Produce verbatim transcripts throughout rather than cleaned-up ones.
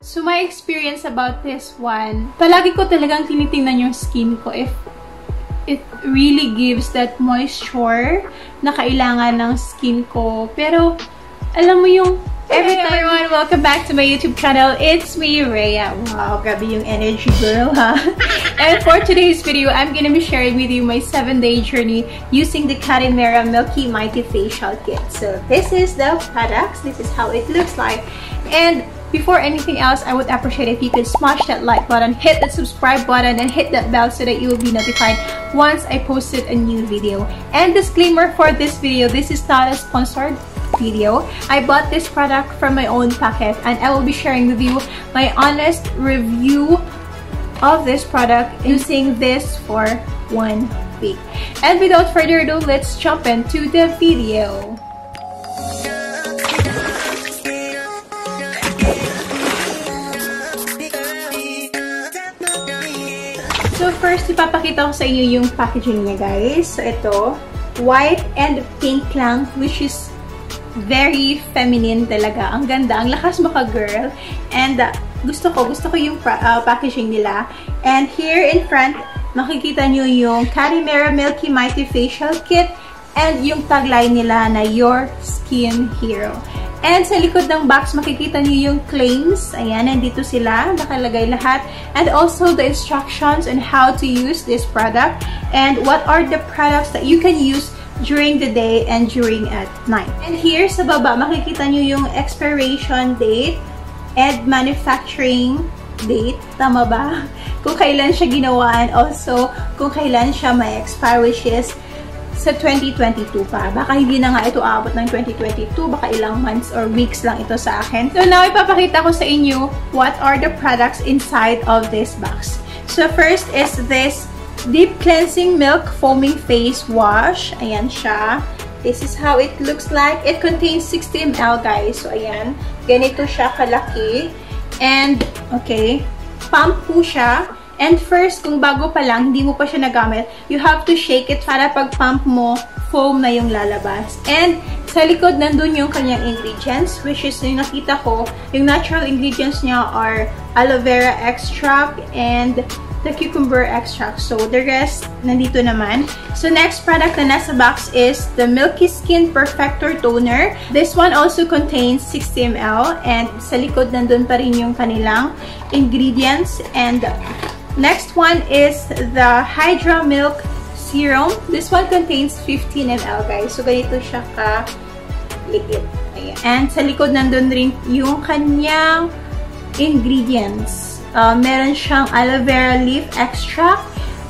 So, my experience about this one, palagi ko talagang tinitingnan yung skin ko if it really gives that moisture na kailangan ng skin ko. Pero, alam mo yung every time... Hey everyone! Welcome back to my YouTube channel. It's me, Rhea. Wow, grabe yung energy girl, ha? And for today's video, I'm gonna be sharing with you my seven day journey using the KATTY MERA Milky Mighty Facial Kit. So, this is the products. This is how it looks like. And before anything else, I would appreciate if you could smash that like button, hit that subscribe button, and hit that bell so that you will be notified once I posted a new video. And disclaimer for this video, this is not a sponsored video. I bought this product from my own packet and I will be sharing with you my honest review of this product using this for one week. And without further ado, let's jump into the video. So first, ipapakita ko sa inyo yung packaging niya, guys. So ito, white and pink lang, which is very feminine talaga. Ang ganda, ang lakas maka girl. And uh, gusto ko, gusto ko yung uh, packaging nila. And here in front, makikita nyo yung KATTY MERA Milky Mighty Facial Kit and yung tagline nila na Your Skin Hero. And sa likod ng box, makikita niyo yung claims. Ayan, nandito sila. Nakalagay lahat. And also the instructions on how to use this product. And what are the products that you can use during the day and during at night. And here sa baba, makikita niyo yung expiration date and manufacturing date. Tama ba? Kung kailan siya ginawa and also kung kailan siya may expire, which is sa twenty twenty-two pa. Baka hindi na nga ito aabot ng twenty twenty-two. Baka ilang months or weeks lang ito sa akin. So now, ipapakita ko sa inyo what are the products inside of this box. So first is this Deep Cleansing Milk Foaming Face Wash. Ayan siya. This is how it looks like. It contains sixty milliliters, guys. So ayan. Ganito siya kalaki. And, okay. Pump po siya. And first, kung bago pa lang, hindi mo pa siya nagamit, you have to shake it para pag pump mo, foam na yung lalabas. And sa likod, nandun yung kanyang ingredients, which is yung nakita ko, yung natural ingredients niya are aloe vera extract and the cucumber extract. So, the rest, nandito naman. So, next product na nasa box is the Milky Skin Perfector Toner. This one also contains sixty milliliters and sa likod, nandun pa rin yung kanilang ingredients. And next one is the Hydra Milk Serum. This one contains fifteen milliliters, guys. So, ganito siya ka-liit. And sa likod, nandun rin yung kanyang ingredients. Uh, meron siyang aloe vera leaf extract,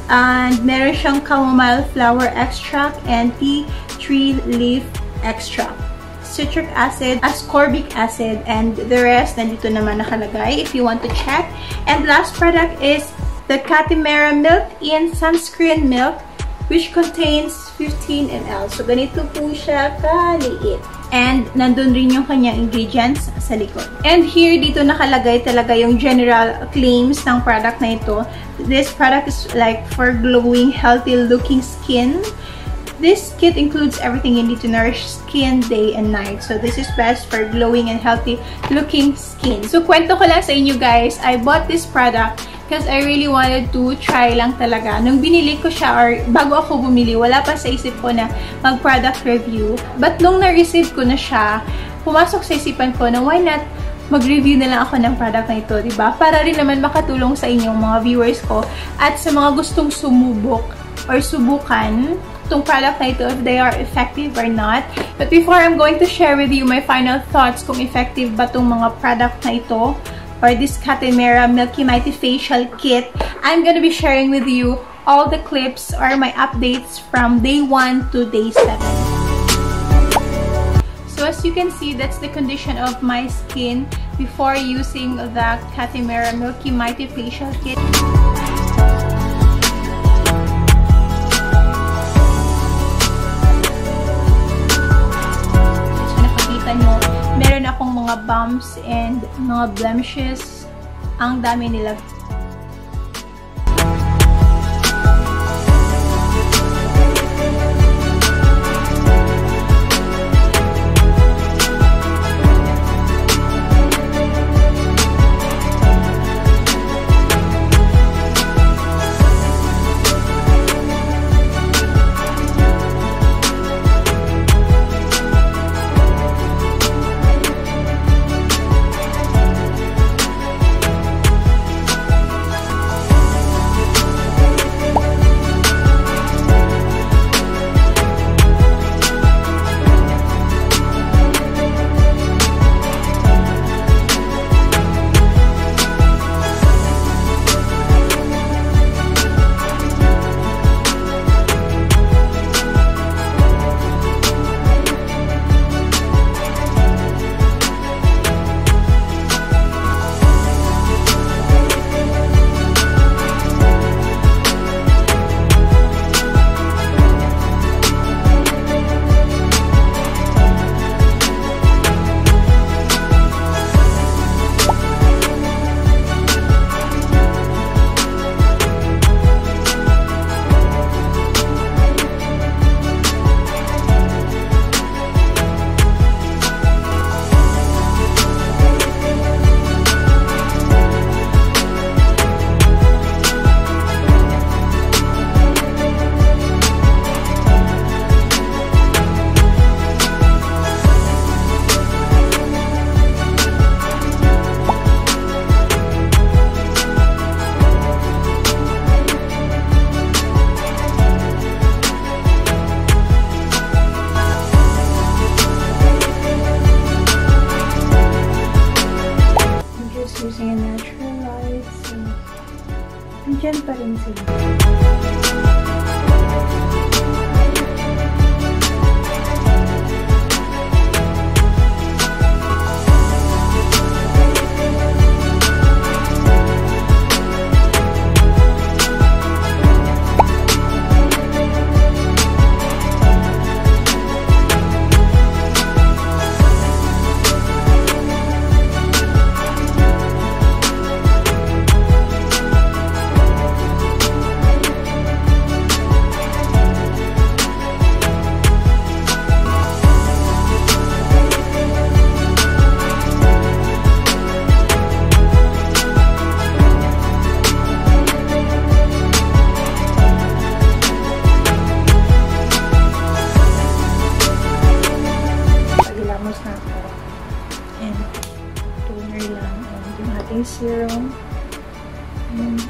and meron siyang chamomile flower extract, and tea tree leaf extract, citric acid, ascorbic acid, and the rest nandito naman nakalagay if you want to check. And last product is the KATTY MERA Milk In Sunscreen Milk, which contains fifteen milliliters. So, ganito po siya kaliit. And, nandun rin yung kanyang ingredients sa likod. And here, dito nakalagay talaga yung general claims ng product na ito. This product is like for glowing, healthy-looking skin. This kit includes everything you need to nourish skin day and night. So, this is best for glowing and healthy-looking skin. So, kwento ko lang sa inyo, guys. I bought this product because I really wanted to try lang talaga. Nung binili ko siya, or bago ako bumili, wala pa sa isip ko na mag-product review. But nung na-receive ko na siya, pumasok sa isipan ko na why not mag-review na lang ako ng product na ito, diba? Para rin naman makatulong sa inyong mga viewers ko at sa mga gustong sumubok or subukan itong product na ito if they are effective or not. But before I'm going to share with you my final thoughts kung effective ba itong mga product na ito, or this KATTY MERA Milky Mighty Facial Kit, I'm gonna be sharing with you all the clips or my updates from day one to day seven. So as you can see, that's the condition of my skin before using the KATTY MERA Milky Mighty Facial Kit. So nakikita nyo, meron akong mga bumps and mga blemishes. Ang dami nila. using a naturalized. So, andyan pa rin sila. Serum and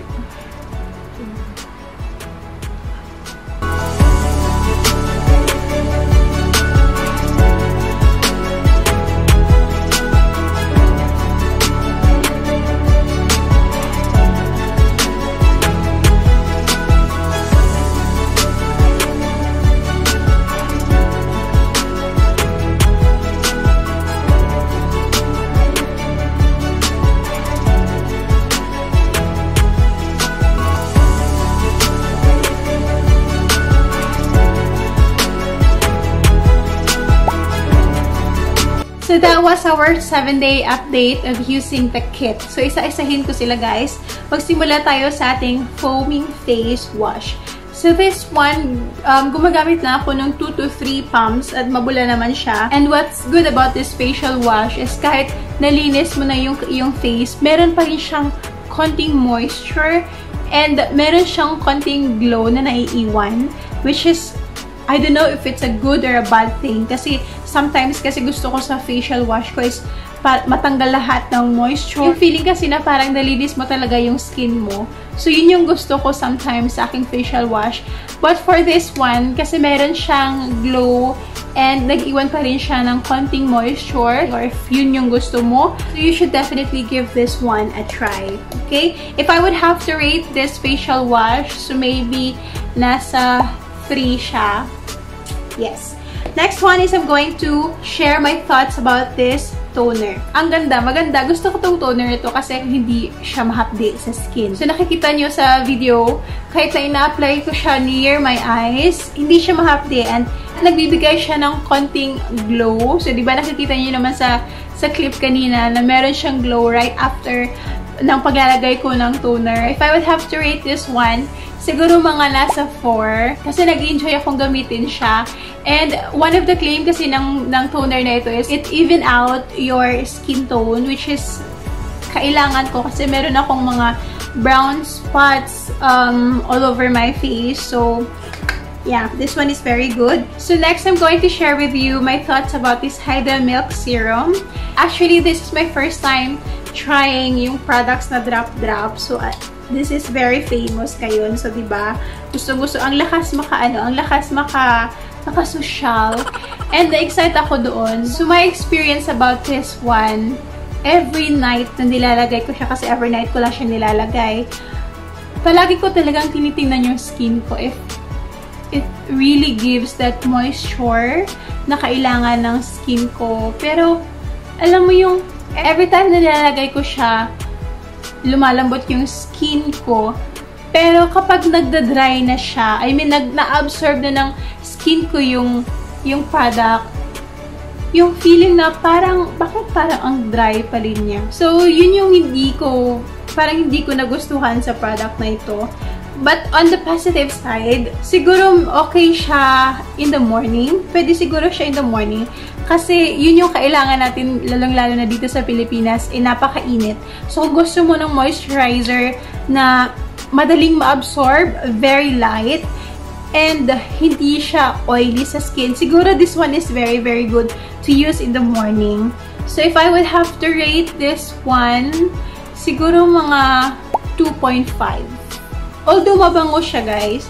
so that was our seven day update of using the kit. So, isa-isahin ko sila, guys. Magsimula tayo sa ating foaming face wash. So, this one, um, gumagamit na ako ng two to three pumps at mabula naman siya. And what's good about this facial wash is kahit nalinis mo na yung, yung face, meron pa rin siyang konting moisture and meron siyang konting glow na naiiwan, which is, I don't know if it's a good or a bad thing. Kasi sometimes kasi gusto ko sa facial wash ko is matanggal lahat ng moisture. Yung feeling kasi na parang nalinis mo talaga yung skin mo. So yun yung gusto ko sometimes sa aking facial wash. But for this one, kasi meron siyang glow and nag-iwan pa rin siya ng konting moisture, or if yun yung gusto mo, so you should definitely give this one a try. Okay? If I would have to rate this facial wash, so maybe nasa three siya. Yes. Next one is I'm going to share my thoughts about this toner. Ang ganda, maganda. Gusto ko tong toner ito kasi hindi siya mahapdi sa skin. So nakikita nyo sa video, kahit na ina-apply ko siya near my eyes, hindi siya mahapdi and nagbibigay siya ng konting glow. So di ba nakikita nyo naman sa sa clip kanina na meron siyang glow right after ng paglalagay ko ng toner. If I would have to rate this one, siguro mga nasa four. Kasi nag-enjoy akong gamitin siya. And one of the claim kasi ng, ng toner na ito is it even out your skin tone, which is kailangan ko kasi meron akong mga brown spots um, all over my face. So, yeah, this one is very good. So next, I'm going to share with you my thoughts about this Haida Milk Serum. Actually, this is my first time trying yung products na drop-drop. So, uh, this is very famous ngayon. So, diba? Gusto-gusto. Ang lakas maka-ano, ang lakas maka, maka-social. And na-excite ako doon. So, my experience about this one, every night na nilalagay ko siya, kasi every night ko lang siya nilalagay, palagi ko talagang tinitingnan yung skin ko if it really gives that moisture na kailangan ng skin ko. Pero, alam mo yung every time na nilalagay ko siya, lumalambot yung skin ko. Pero kapag nagda-dry na siya, I mean, na-absorb na ng skin ko yung, yung product, yung feeling na parang, bakit parang ang dry pa rin niya? So, yun yung hindi ko, parang hindi ko nagustuhan sa product na ito. But on the positive side, siguro okay siya in the morning. Pwede siguro siya in the morning. Kasi yun yung kailangan natin, lalong-lalo na dito sa Pilipinas, eh napakainit. So kung gusto mo ng moisturizer na madaling ma-absorb, very light, and hindi siya oily sa skin, siguro this one is very, very good to use in the morning. So if I would have to rate this one, siguro mga two point five. Although mabango siya, guys.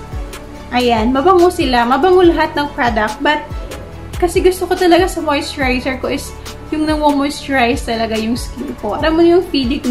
Ayan, mabango sila. Mabango lahat ng product. But, kasi gusto ko talaga sa moisturizer ko is yung nang-moisturize talaga yung skin ko. Alam mo yung feeling na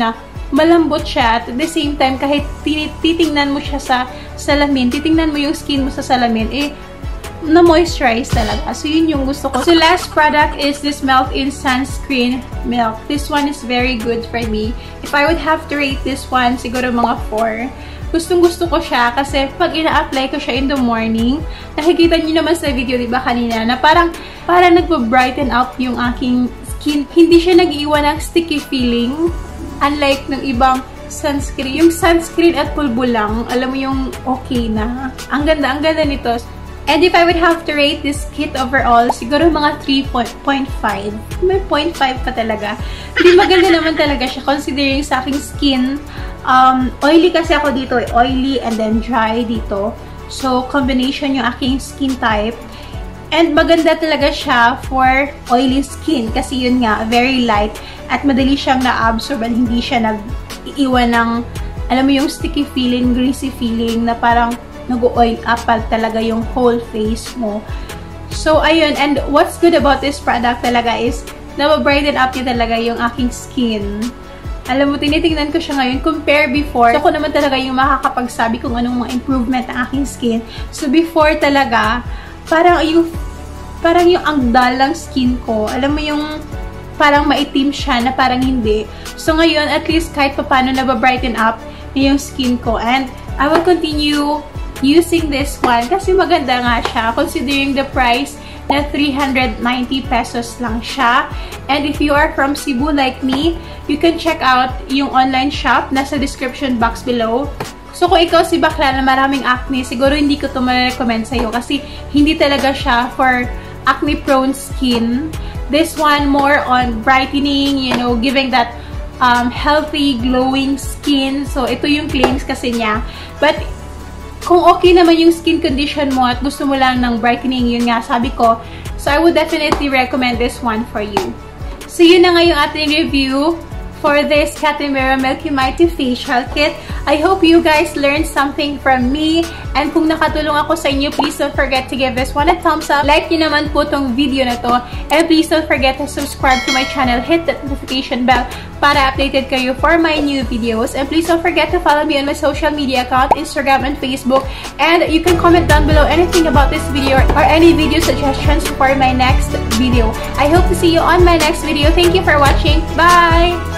malambot siya. At the same time, kahit titingnan mo siya sa salamin, titingnan mo yung skin mo sa salamin, eh, na-moisturize talaga. So, yun yung gusto ko. So, last product is this Melt-In Sunscreen Milk. This one is very good for me. If I would have to rate this one, siguro mga four. Gustong-gusto ko siya kasi pag ina-apply ko siya in the morning, nakikita niyo naman sa video, diba, kanina, na parang, parang nagpa-brighten up yung aking skin. Hindi siya nag-iwan ng sticky feeling. Unlike ng ibang sunscreen. Yung sunscreen at pulbo lang, alam mo yung okay na. Ang ganda, ang ganda nito. And if I would have to rate this kit overall, siguro mga three point five. May zero point five pa talaga. Hindi maganda naman talaga siya considering sa aking skin. Um, oily kasi ako dito. Oily and then dry dito. So, combination yung aking skin type. And maganda talaga siya for oily skin. Kasi yun nga, very light. At madali siyang na-absorb at hindi siya nag-iiwan ng, alam mo yung sticky feeling, greasy feeling na parang nag-oil up talaga yung whole face mo. So, ayun. And what's good about this product talaga is na-brighten up niya talaga yung aking skin. Alam mo, tinitingnan ko siya ngayon. Compare before. So, ako naman talaga yung makakapagsabi kung anong mga improvement ng aking skin. So, before talaga, parang yung, parang yung ang dull ng skin ko. Alam mo yung parang maitim siya na parang hindi. So, ngayon, at least kahit pa paano na-brighten up yung skin ko. And I will continue using this one kasi maganda nga siya considering the price na three hundred ninety pesos lang siya. And if you are from Cebu like me, you can check out yung online shop nasa description box below. So kung ikaw si bakla na maraming acne, siguro hindi ko ito ma-recommend sa'yo kasi hindi talaga siya for acne prone skin. This one more on brightening, you know, giving that um, healthy glowing skin. So ito yung claims kasi niya. But kung okay naman yung skin condition mo at gusto mo lang ng brightening, yun nga, sabi ko. So, I would definitely recommend this one for you. So, yun na nga yung ating review for this KATTY MERA Milky Mighty Facial Kit. I hope you guys learned something from me. And kung nakatulong ako sa inyo, please don't forget to give this one a thumbs up. Like nyo naman po tong video na to. And please don't forget to subscribe to my channel. Hit that notification bell para updated kayo for my new videos. And please don't forget to follow me on my social media account, Instagram and Facebook. And you can comment down below anything about this video or any video suggestions for my next video. I hope to see you on my next video. Thank you for watching. Bye!